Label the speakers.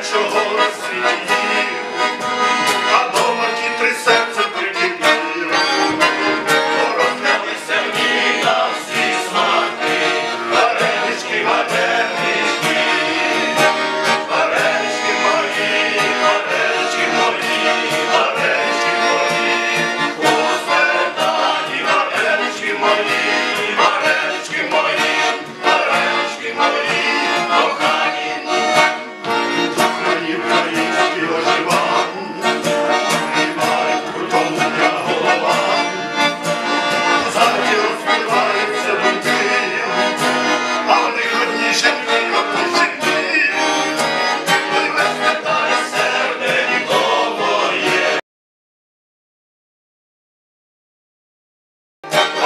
Speaker 1: чого на світі, а дома ті три серця прикипіли, порозлялися в ній на всі смаки, варенички, варенички, варенички мої, варенички мої, варенички мої, у сметані, варенички мої, варенички мої, варенички мої, кохані. Український оживан, співають крутому я голова, у заді розпіваються думки, а в них одні жінки, одні жінки, і весь питає серденько моє.